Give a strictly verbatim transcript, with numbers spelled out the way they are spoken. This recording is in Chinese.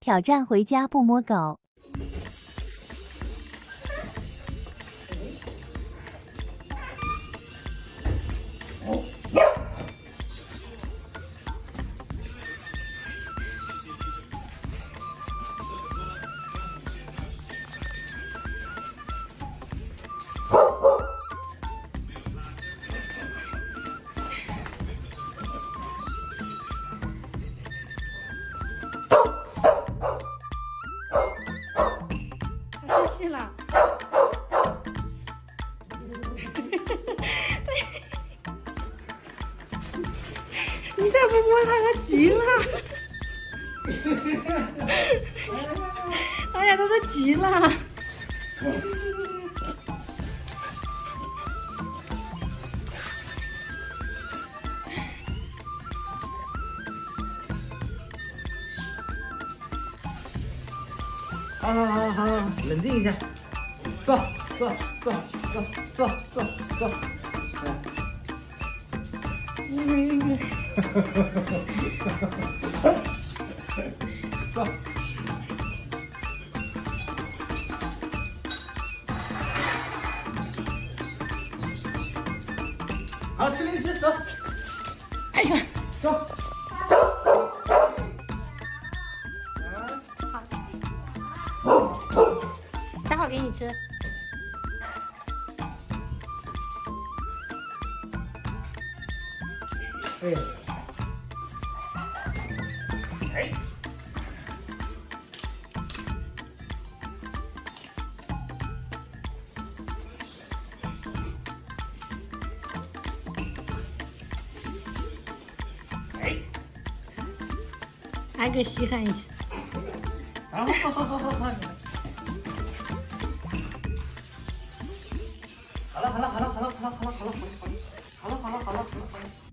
挑战回家不摸狗。 生气了，你再不摸它，它急了。哎呀，它都急了。 好好好好好，冷静一下，坐坐坐坐坐坐坐，哎， 嗯， 坐，好，这边吃，走， 哎呀， 走。 待会儿给你吃。 哎，哎，哎， 挨个稀罕一下。 好好好好好好。好了好了好了好了好了好了好了好了好了好了好了好了好了。